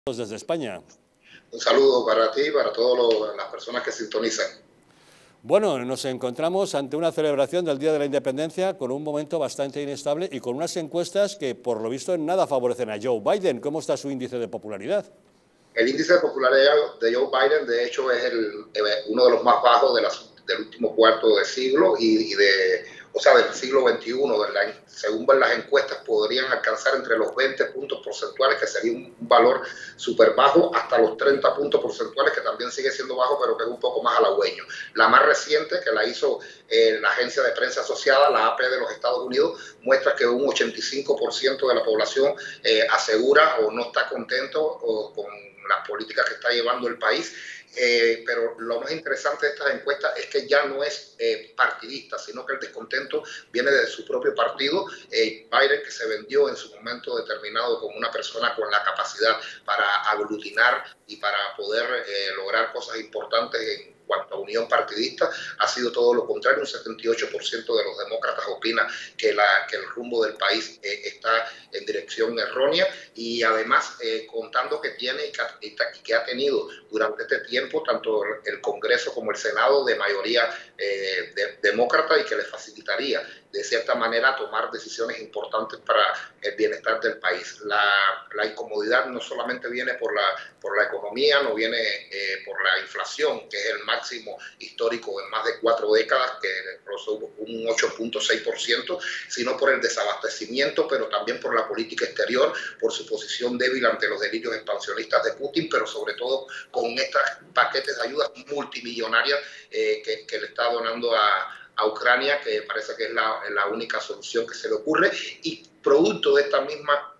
Desde España. Un saludo para ti y para todas las personas que sintonizan. Bueno, nos encontramos ante una celebración del Día de la Independencia con un momento bastante inestable y con unas encuestas que, por lo visto, en nada favorecen a Joe Biden. ¿Cómo está su índice de popularidad? El índice de popularidad de Joe Biden, de hecho, es uno de los más bajos del último cuarto de siglo del siglo XXI. Según las encuestas, podrían alcanzar entre los 20 puntos porcentuales, que sería un valor súper bajo, hasta los 30 puntos porcentuales, que también sigue siendo bajo, pero que es un poco más halagüeño. La más reciente, que la hizo la agencia de prensa asociada, la AP de los Estados Unidos, muestra que un 85% de la población asegura o no está contento con las políticas que está llevando el país. Pero lo más interesante de estas encuestas es que ya no es partidista, sino que el descontento viene de su propio partido. Biden, que se vendió en su momento determinado como una persona con la capacidad para aglutinar y para poder lograr cosas importantes en cuanto a unión partidista, ha sido todo lo contrario. Un 78% de los demócratas opina que el rumbo del país está en dirección errónea, y además contando que tiene y que ha tenido durante este tiempo tanto el Congreso como el Senado de mayoría demócrata, y que le facilitaría de cierta manera tomar decisiones importantes para el bienestar del país. La incomodidad no solamente viene por la economía, no viene por la inflación, que es el máximo histórico en más de 4 décadas, que rozó un 8.6%, sino por el desabastecimiento, pero también por la política exterior, por su posición débil ante los delirios expansionistas de Putin, pero sobre todo con estos paquetes de ayudas multimillonarias que le está donando a Ucrania, que parece que es la única solución que se le ocurre. Y producto de esta misma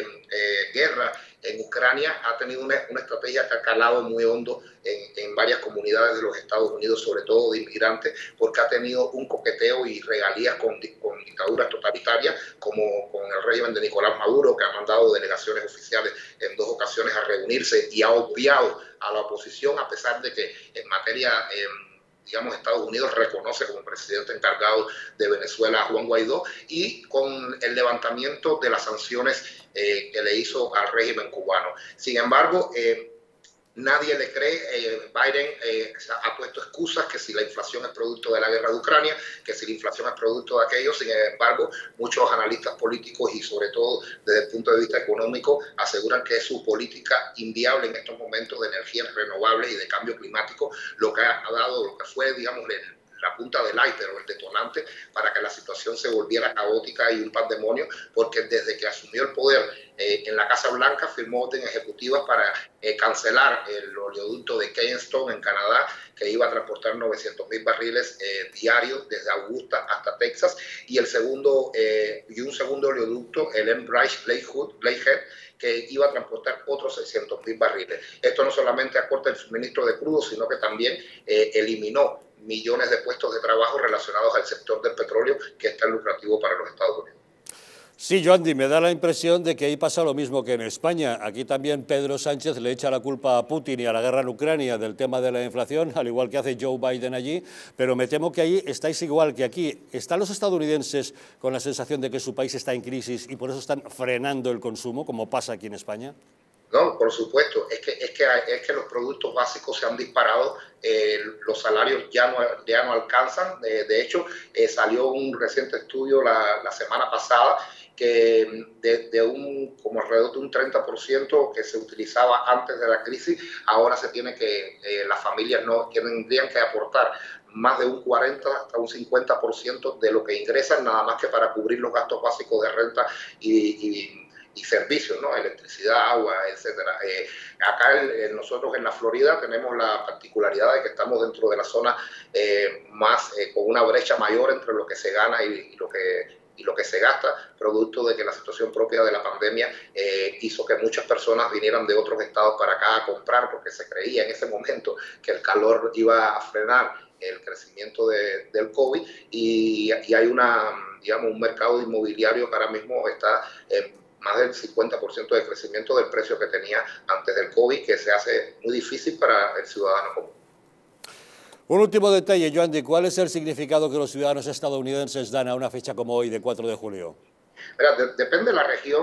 guerra en Ucrania, ha tenido una estrategia que ha calado muy hondo en varias comunidades de los Estados Unidos, sobre todo de inmigrantes, porque ha tenido un coqueteo y regalías con dictaduras totalitarias, como con el régimen de Nicolás Maduro, que ha mandado delegaciones oficiales en 2 ocasiones a reunirse y ha obviado a la oposición, a pesar de que en materia Estados Unidos reconoce como presidente encargado de Venezuela a Juan Guaidó, y con el levantamiento de las sanciones que le hizo al régimen cubano. Sin embargo, nadie le cree. Biden ha puesto excusas, que si la inflación es producto de la guerra de Ucrania, que si la inflación es producto de aquello. Sin embargo, muchos analistas políticos, y sobre todo desde el punto de vista económico, aseguran que es su política inviable en estos momentos de energías renovables y de cambio climático lo que ha dado, lo que fue, digamos, la punta del iceberg o el detonante para que la situación se volviera caótica y un pandemonio, porque desde que asumió el poder en la Casa Blanca firmó órdenes ejecutivas para cancelar el oleoducto de Keystone en Canadá, que iba a transportar 900,000 barriles diarios desde Augusta hasta Texas, y un segundo oleoducto, el Enbridge Lakehead, que iba a transportar otros 600,000 barriles. Esto no solamente acorta el suministro de crudo, sino que también eliminó millones de puestos de trabajo relacionados al sector del petróleo, que es tan lucrativo para los Estados Unidos. Sí, Joandy, me da la impresión de que ahí pasa lo mismo que en España. Aquí también Pedro Sánchez le echa la culpa a Putin y a la guerra en Ucrania del tema de la inflación, al igual que hace Joe Biden allí, pero me temo que ahí estáis igual que aquí. ¿Están los estadounidenses con la sensación de que su país está en crisis y por eso están frenando el consumo, como pasa aquí en España? No, por supuesto, es que los productos básicos se han disparado, los salarios ya no alcanzan. De hecho, salió un reciente estudio la semana pasada que como alrededor de un 30% que se utilizaba antes de la crisis, ahora las familias no tendrían que aportar más de un 40 hasta un 50% de lo que ingresan, nada más que para cubrir los gastos básicos de renta y servicios, ¿no? Electricidad, agua, etcétera. Acá nosotros en la Florida tenemos la particularidad de que estamos dentro de la zona con una brecha mayor entre lo que se gana y lo que se gasta, producto de que la situación propia de la pandemia hizo que muchas personas vinieran de otros estados para acá a comprar, porque se creía en ese momento que el calor iba a frenar el crecimiento del COVID, y hay un mercado inmobiliario que ahora mismo está más del 50% de crecimiento del precio que tenía antes del COVID, que se hace muy difícil para el ciudadano común. Un último detalle, Joandy, ¿cuál es el significado que los ciudadanos estadounidenses dan a una fecha como hoy, de 4 de julio? Mira, depende de la región.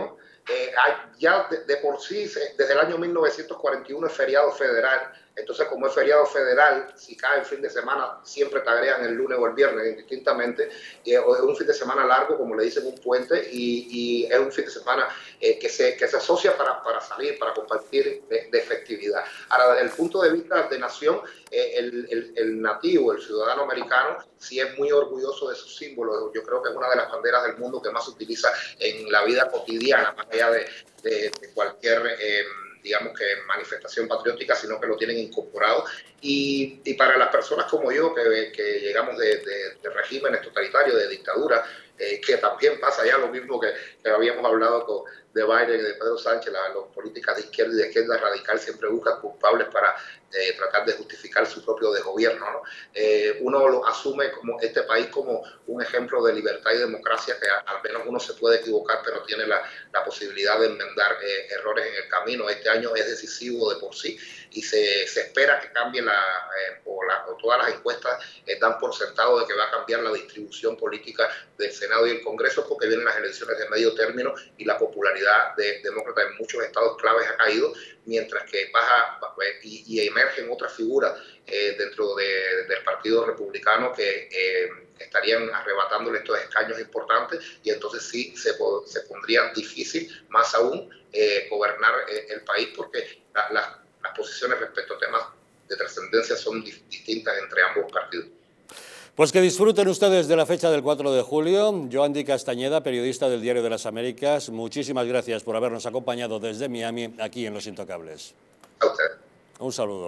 ya de por sí, desde el año 1941 es feriado federal. Entonces, como es feriado federal, si cae el fin de semana, siempre te agregan el lunes o el viernes, indistintamente. Es un fin de semana largo, como le dicen, un puente, y es un fin de semana que se asocia para salir, para compartir de festividad. Ahora, desde el punto de vista de nación, el nativo, el ciudadano americano, sí es muy orgulloso de sus símbolos. Yo creo que es una de las banderas del mundo que más se utiliza en la vida cotidiana, más allá de cualquier digamos que manifestación patriótica, sino que lo tienen incorporado. Y para las personas como yo, que llegamos de regímenes totalitarios, de dictadura, que también pasa ya lo mismo que habíamos hablado de Biden y de Pedro Sánchez, las políticas de izquierda y de izquierda radical siempre buscan culpables para tratar de justificar su propio desgobierno, ¿no? Uno lo asume como este país como un ejemplo de libertad y democracia, que al menos uno se puede equivocar, pero tiene la posibilidad de enmendar errores en el camino. Este año es decisivo de por sí y se espera que cambie o todas las encuestas dan por sentado de que va a cambiar la distribución política del Senado y el Congreso, porque vienen las elecciones de medio término y la popularidad demócrata en muchos estados claves ha caído, mientras que baja y emergen otras figuras dentro del Partido Republicano que estarían arrebatándole estos escaños importantes, y entonces sí se pondría difícil, más aún, gobernar el país, porque las posiciones respecto a temas de trascendencia son distintas entre ambos partidos. Pues que disfruten ustedes de la fecha del 4 de julio. Joan Castañeda, periodista del Diario de las Américas, muchísimas gracias por habernos acompañado desde Miami, aquí en Los Intocables. A usted. Un saludo.